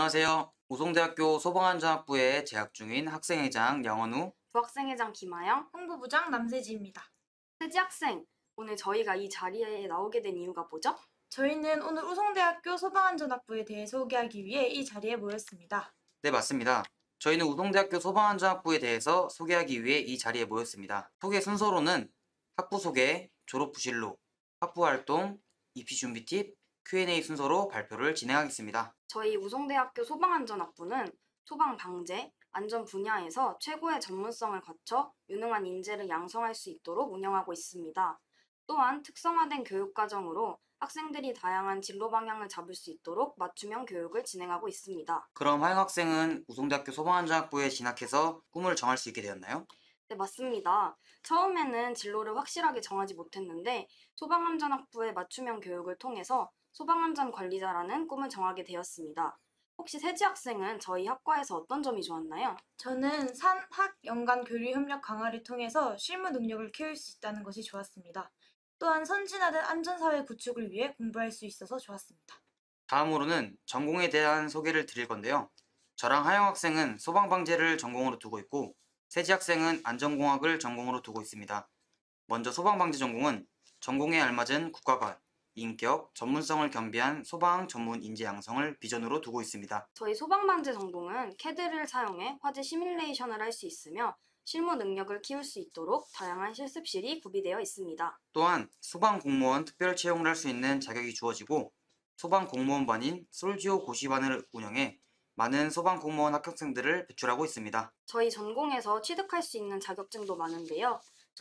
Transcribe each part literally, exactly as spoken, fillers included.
안녕하세요. 우송대학교 소방안전학부에 재학 중인 학생회장 양원우, 부학생회장 김아영, 홍보부장 남세지입니다. 세지 학생, 오늘 저희가 이 자리에 나오게 된 이유가 뭐죠? 저희는 오늘 우송대학교 소방안전학부에 대해 소개하기 위해 이 자리에 모였습니다. 네, 맞습니다. 저희는 우송대학교 소방안전학부에 대해서 소개하기 위해 이 자리에 모였습니다. 소개 순서로는 학부 소개, 졸업 부실록, 학부활동, 입시 준비 팁, 큐 앤 에이 순서로 발표를 진행하겠습니다. 저희 우송대학교 소방안전학부는 소방 방재, 안전 분야에서 최고의 전문성을 거쳐 유능한 인재를 양성할 수 있도록 운영하고 있습니다. 또한 특성화된 교육과정으로 학생들이 다양한 진로 방향을 잡을 수 있도록 맞춤형 교육을 진행하고 있습니다. 그럼 하영 학생은 우송대학교 소방안전학부에 진학해서 꿈을 정할 수 있게 되었나요? 네, 맞습니다. 처음에는 진로를 확실하게 정하지 못했는데 소방안전학부의 맞춤형 교육을 통해서 소방안전 관리자라는 꿈을 정하게 되었습니다. 혹시 세지 학생은 저희 학과에서 어떤 점이 좋았나요? 저는 산학 연간 교류 협력 강화를 통해서 실무 능력을 키울 수 있다는 것이 좋았습니다. 또한 선진화된 안전사회 구축을 위해 공부할 수 있어서 좋았습니다. 다음으로는 전공에 대한 소개를 드릴 건데요. 저랑 하영 학생은 소방방재를 전공으로 두고 있고 세지 학생은 안전공학을 전공으로 두고 있습니다. 먼저 소방방재 전공은 전공에 알맞은 국가관, 인격, 전문성을 겸비한 소방 전문 인재 양성을 비전으로 두고 있습니다. 저희 소방방재 전공은 캐드를 사용해 화재 시뮬레이션을 할 수 있으며 실무 능력을 키울 수 있도록 다양한 실습실이 구비되어 있습니다. 또한 소방공무원 특별 채용을 할 수 있는 자격이 주어지고 소방공무원반인 솔지오 고시반을 운영해 많은 소방공무원 합격생들을 배출하고 있습니다. 저희 전공에서 취득할 수 있는 자격증도 많은데요.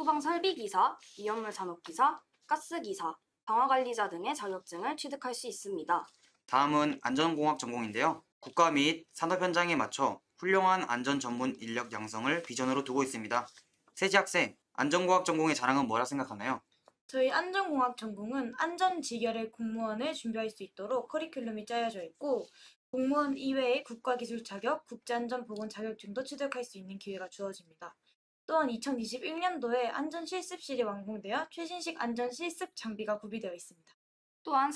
소방설비기사, 위험물 잔혹기사, 가스기사, 방화관리자 등의 자격증을 취득할 수 있습니다. 다음은 안전공학 전공인데요. 국가 및 산업 현장에 맞춰 훌륭한 안전 전문 인력 양성을 비전으로 두고 있습니다. 세지 학생, 안전공학 전공의 자랑은 뭐라 생각하나요? 저희 안전공학 전공은 안전지결의 공무원을 준비할 수 있도록 커리큘럼이 짜여져 있고 공무원 이외의 국가기술 자격, 국제안전보건 자격증도 취득할 수 있는 기회가 주어집니다. 또한 이천이십일 년도에 안전실습실이 완공되어 최신식 안전실습 장비가 구비되어 있습니다. 또한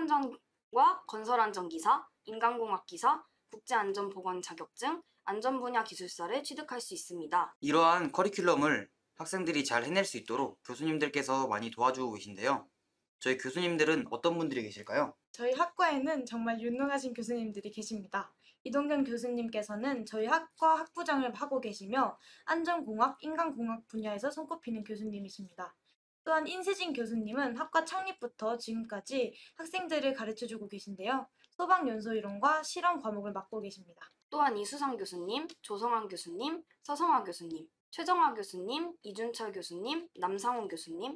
산업안전과 건설안전기사, 인간공학기사, 국제안전보건 자격증, 안전분야 기술사를 취득할 수 있습니다. 이러한 커리큘럼을 학생들이 잘 해낼 수 있도록 교수님들께서 많이 도와주고 계신데요. 저희 교수님들은 어떤 분들이 계실까요? 저희 학과에는 정말 유능하신 교수님들이 계십니다. 이동경 교수님께서는 저희 학과 학부장을 하고 계시며 안전공학, 인간공학 분야에서 손꼽히는 교수님이십니다. 또한 인세진 교수님은 학과 창립부터 지금까지 학생들을 가르쳐주고 계신데요. 소방연소이론과 실험 과목을 맡고 계십니다. 또한 이수상 교수님, 조성환 교수님, 서성화 교수님, 최정화 교수님, 이준철 교수님, 남상훈 교수님,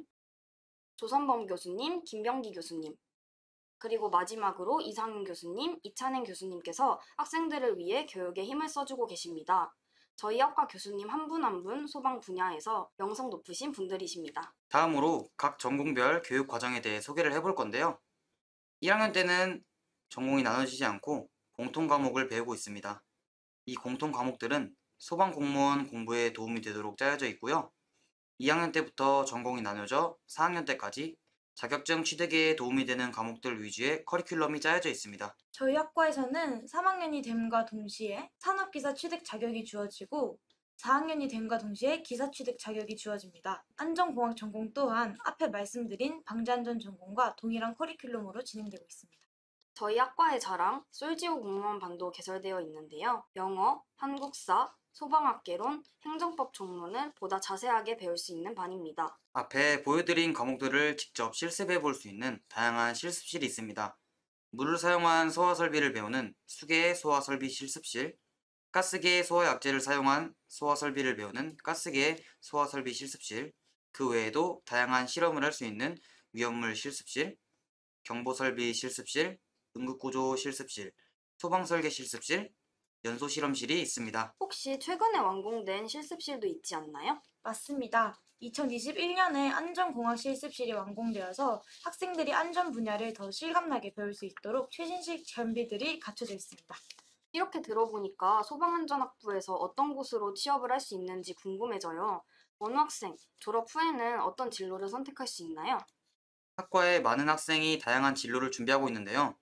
조선범 교수님, 김병기 교수님, 그리고 마지막으로 이상윤 교수님, 이찬행 교수님께서 학생들을 위해 교육에 힘을 써주고 계십니다. 저희 학과 교수님 한 분 한 분 소방 분야에서 명성 높으신 분들이십니다. 다음으로 각 전공별 교육 과정에 대해 소개를 해볼 건데요. 일 학년 때는 전공이 나눠지지 않고 공통 과목을 배우고 있습니다. 이 공통 과목들은 소방 공무원 공부에 도움이 되도록 짜여져 있고요. 이 학년 때부터 전공이 나눠져 사 학년 때까지 자격증 취득에 도움이 되는 과목들 위주의 커리큘럼이 짜여져 있습니다. 저희 학과에서는 삼 학년이 됨과 동시에 산업기사 취득 자격이 주어지고 사 학년이 됨과 동시에 기사 취득 자격이 주어집니다. 안전공학 전공 또한 앞에 말씀드린 방재안전 전공과 동일한 커리큘럼으로 진행되고 있습니다. 저희 학과의 자랑, 솔지오 공무원 반도 개설되어 있는데요. 영어, 한국사, 소방학개론, 행정법 종론을 보다 자세하게 배울 수 있는 반입니다. 앞에 보여드린 과목들을 직접 실습해 볼 수 있는 다양한 실습실이 있습니다. 물을 사용한 소화 설비를 배우는 수계 소화 설비 실습실, 가스계 소화 약재를 사용한 소화 설비를 배우는 가스계 소화 설비 실습실, 그 외에도 다양한 실험을 할 수 있는 위험물 실습실, 경보 설비 실습실, 응급구조 실습실, 소방설계 실습실, 연소실험실이 있습니다. 혹시 최근에 완공된 실습실도 있지 않나요? 맞습니다. 이천이십일 년에 안전공학 실습실이 완공되어서 학생들이 안전 분야를 더 실감나게 배울 수 있도록 최신식 장비들이 갖춰져 있습니다. 이렇게 들어보니까 소방안전학부에서 어떤 곳으로 취업을 할 수 있는지 궁금해져요. 원우 학생, 졸업 후에는 어떤 진로를 선택할 수 있나요? 학과에 많은 학생이 다양한 진로를 준비하고 있는데요.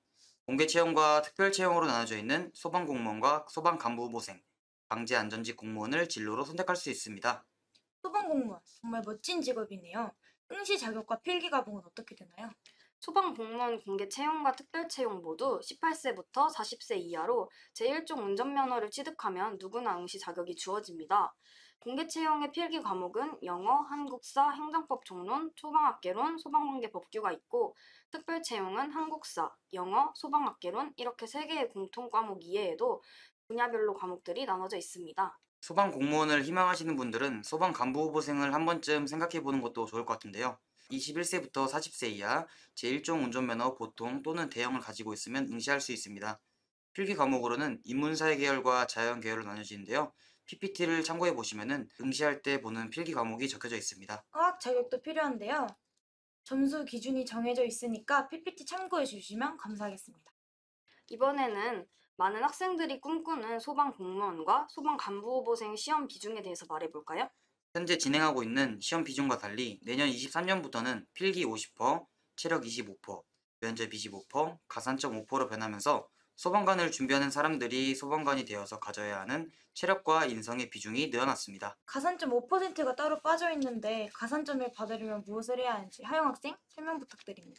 공개 채용과 특별 채용으로 나눠져 있는 소방공무원과 소방간부후보생, 방재안전직 공무원을 진로로 선택할 수 있습니다. 소방공무원, 정말 멋진 직업이네요. 응시 자격과 필기 과목은 어떻게 되나요? 소방공무원 공개 채용과 특별 채용 모두 십팔 세부터 사십 세 이하로 제일 종 운전면허를 취득하면 누구나 응시 자격이 주어집니다. 공개 채용의 필기 과목은 영어, 한국사, 행정법 종론, 소방학개론, 소방관계 법규가 있고 특별 채용은 한국사, 영어, 소방학개론 이렇게 세 개의 공통 과목 이외에도 분야별로 과목들이 나눠져 있습니다. 소방공무원을 희망하시는 분들은 소방간부후보생을 한 번쯤 생각해 보는 것도 좋을 것 같은데요. 이십일 세부터 사십 세 이하 제일 종 운전면허 보통 또는 대형을 가지고 있으면 응시할 수 있습니다. 필기 과목으로는 인문사회 계열과 자연 계열로 나뉘어지는데요. 피피티를 참고해 보시면은 응시할 때 보는 필기 과목이 적혀져 있습니다. 어학 자격도 필요한데요. 점수 기준이 정해져 있으니까 피피티 참고해 주시면 감사하겠습니다. 이번에는 많은 학생들이 꿈꾸는 소방공무원과 소방간부후보생 시험 비중에 대해서 말해볼까요? 현재 진행하고 있는 시험 비중과 달리 내년 이십삼 년부터는 필기 오십 퍼센트, 체력 이십오 퍼센트, 면접 이십오 퍼센트, 가산점 오 퍼센트로 변하면서 소방관을 준비하는 사람들이 소방관이 되어서 가져야 하는 체력과 인성의 비중이 늘어났습니다. 가산점 오 퍼센트가 따로 빠져 있는데 가산점을 받으려면 무엇을 해야 하는지 하영 학생 설명 부탁드립니다.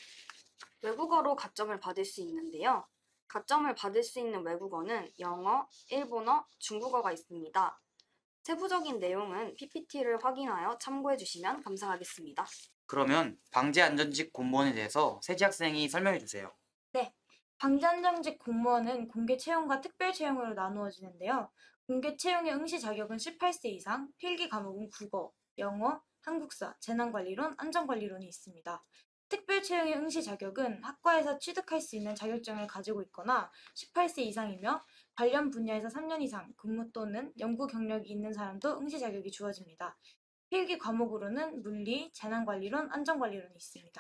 외국어로 가점을 받을 수 있는데요. 가점을 받을 수 있는 외국어는 영어, 일본어, 중국어가 있습니다. 세부적인 내용은 피피티를 확인하여 참고해 주시면 감사하겠습니다. 그러면 방재안전직 공무원에 대해서 세지 학생이 설명해 주세요. 방재안전직 공무원은 공개 채용과 특별 채용으로 나누어지는데요. 공개 채용의 응시 자격은 십팔 세 이상, 필기 과목은 국어, 영어, 한국사, 재난관리론, 안전관리론이 있습니다. 특별 채용의 응시 자격은 학과에서 취득할 수 있는 자격증을 가지고 있거나 십팔 세 이상이며 관련 분야에서 삼 년 이상 근무 또는 연구 경력이 있는 사람도 응시 자격이 주어집니다. 필기 과목으로는 물리, 재난관리론, 안전관리론이 있습니다.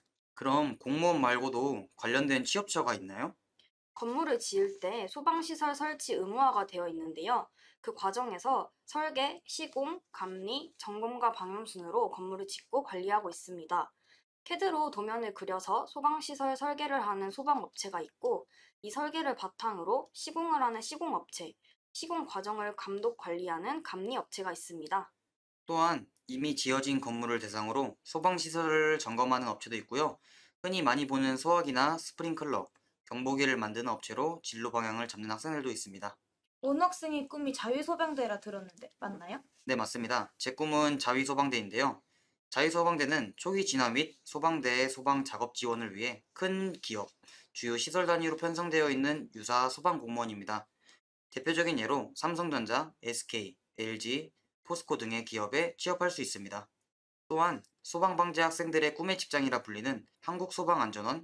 그럼 공무원 말고도 관련된 취업처가 있나요? 건물을 지을 때 소방시설 설치 의무화가 되어 있는데요. 그 과정에서 설계, 시공, 감리, 점검과 방영 순으로 건물을 짓고 관리하고 있습니다. 캐드로 도면을 그려서 소방시설 설계를 하는 소방업체가 있고 이 설계를 바탕으로 시공을 하는 시공업체, 시공 과정을 감독 관리하는 감리업체가 있습니다. 또한 이미 지어진 건물을 대상으로 소방시설을 점검하는 업체도 있고요. 흔히 많이 보는 소화기나 스프링클러, 경보기를 만드는 업체로 진로 방향을 잡는 학생들도 있습니다. 원 학생의 꿈이 자유소방대라 들었는데 맞나요? 네, 맞습니다. 제 꿈은 자위소방대인데요. 자위소방대는 초기 진화 및 소방대의 소방 작업 지원을 위해 큰 기업, 주요 시설 단위로 편성되어 있는 유사 소방공무원입니다. 대표적인 예로 삼성전자, 에스케이, 엘지, 포스코 등의 기업에 취업할 수 있습니다. 또한 소방방재 학생들의 꿈의 직장이라 불리는 한국소방안전원,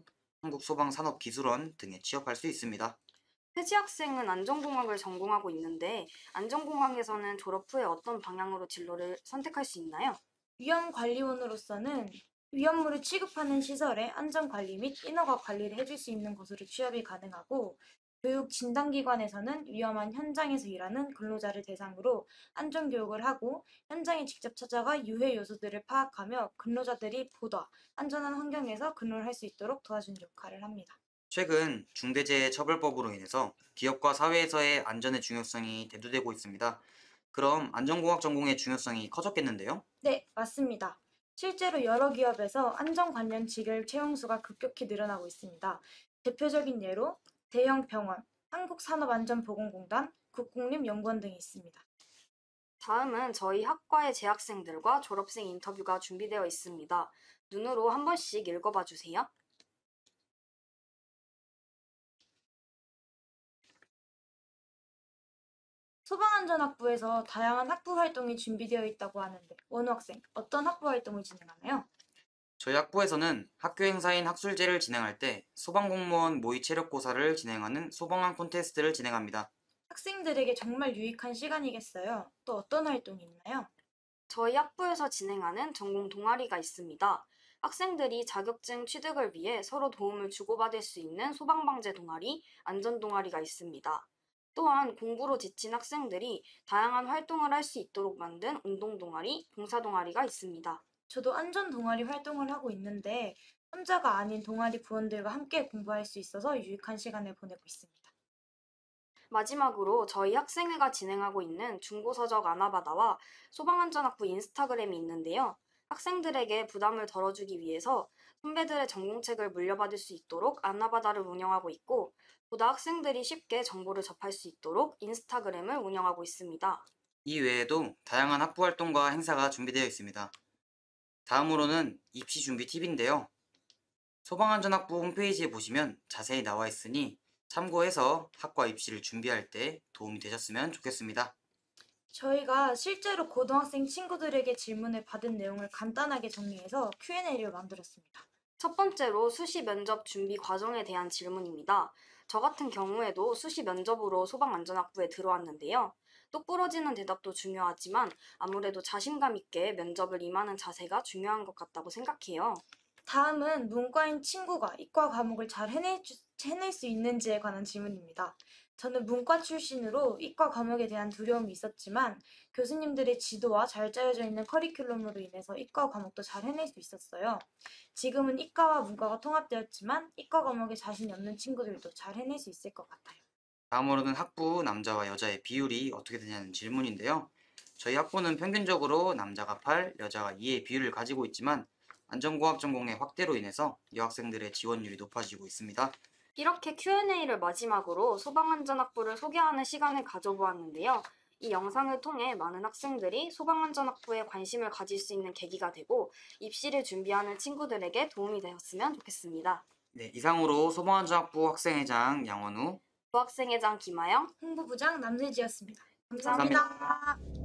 한국소방산업기술원 등에 취업할 수 있습니다. 세지 학생은 안전공학을 전공하고 있는데 안전공학에서는 졸업 후에 어떤 방향으로 진로를 선택할 수 있나요? 위험관리원으로서는 위험물을 취급하는 시설의 안전관리 및 인허가 관리를 해줄 수 있는 것으로 취업이 가능하고 교육 진단기관에서는 위험한 현장에서 일하는 근로자를 대상으로 안전교육을 하고 현장에 직접 찾아가 유해 요소들을 파악하며 근로자들이 보다 안전한 환경에서 근로를 할 수 있도록 도와주는 역할을 합니다. 최근 중대재해처벌법으로 인해서 기업과 사회에서의 안전의 중요성이 대두되고 있습니다. 그럼 안전공학 전공의 중요성이 커졌겠는데요? 네, 맞습니다. 실제로 여러 기업에서 안전 관련 직을 채용 수가 급격히 늘어나고 있습니다. 대표적인 예로 대형 병원, 한국산업안전보건공단, 국공립연구원 등이 있습니다. 다음은 저희 학과의 재학생들과 졸업생 인터뷰가 준비되어 있습니다. 눈으로 한 번씩 읽어봐 주세요. 소방안전학부에서 다양한 학부 활동이 준비되어 있다고 하는데 원우 학생, 어떤 학부 활동을 진행하나요? 저희 학부에서는 학교 행사인 학술제를 진행할 때 소방공무원 모의 체력고사를 진행하는 소방관 콘테스트를 진행합니다. 학생들에게 정말 유익한 시간이겠어요. 또 어떤 활동이 있나요? 저희 학부에서 진행하는 전공 동아리가 있습니다. 학생들이 자격증 취득을 위해 서로 도움을 주고받을 수 있는 소방방재 동아리, 안전 동아리가 있습니다. 또한 공부로 지친 학생들이 다양한 활동을 할 수 있도록 만든 운동 동아리, 봉사 동아리가 있습니다. 저도 안전 동아리 활동을 하고 있는데 혼자가 아닌 동아리 부원들과 함께 공부할 수 있어서 유익한 시간을 보내고 있습니다. 마지막으로 저희 학생회가 진행하고 있는 중고서적 아나바다와 소방안전학부 인스타그램이 있는데요. 학생들에게 부담을 덜어주기 위해서 선배들의 전공책을 물려받을 수 있도록 아나바다를 운영하고 있고, 보다 학생들이 쉽게 정보를 접할 수 있도록 인스타그램을 운영하고 있습니다. 이 외에도 다양한 학부 활동과 행사가 준비되어 있습니다. 다음으로는 입시 준비 팁인데요. 소방안전학부 홈페이지에 보시면 자세히 나와 있으니 참고해서 학과 입시를 준비할 때 도움이 되셨으면 좋겠습니다. 저희가 실제로 고등학생 친구들에게 질문을 받은 내용을 간단하게 정리해서 큐 앤 에이를 만들었습니다. 첫 번째로 수시 면접 준비 과정에 대한 질문입니다. 저 같은 경우에도 수시 면접으로 소방안전학부에 들어왔는데요. 똑부러지는 대답도 중요하지만 아무래도 자신감 있게 면접을 임하는 자세가 중요한 것 같다고 생각해요. 다음은 문과인 친구가 이과 과목을 잘 해낼, 주- 해낼 수 있는지에 관한 질문입니다. 저는 문과 출신으로 이과 과목에 대한 두려움이 있었지만 교수님들의 지도와 잘 짜여져 있는 커리큘럼으로 인해서 이과 과목도 잘 해낼 수 있었어요. 지금은 이과와 문과가 통합되었지만 이과 과목에 자신이 없는 친구들도 잘 해낼 수 있을 것 같아요. 다음으로는 학부 남자와 여자의 비율이 어떻게 되냐는 질문인데요. 저희 학부는 평균적으로 남자가 팔, 여자가 이의 비율을 가지고 있지만 안전공학 전공의 확대로 인해서 여학생들의 지원율이 높아지고 있습니다. 이렇게 큐 앤 에이를 마지막으로 소방안전학부를 소개하는 시간을 가져보았는데요. 이 영상을 통해 많은 학생들이 소방안전학부에 관심을 가질 수 있는 계기가 되고 입시를 준비하는 친구들에게 도움이 되었으면 좋겠습니다. 네, 이상으로 소방안전학부 학생회장 양원우, 부학생회장 김아영, 홍보부장 남세지였습니다. 감사합니다. 감사합니다.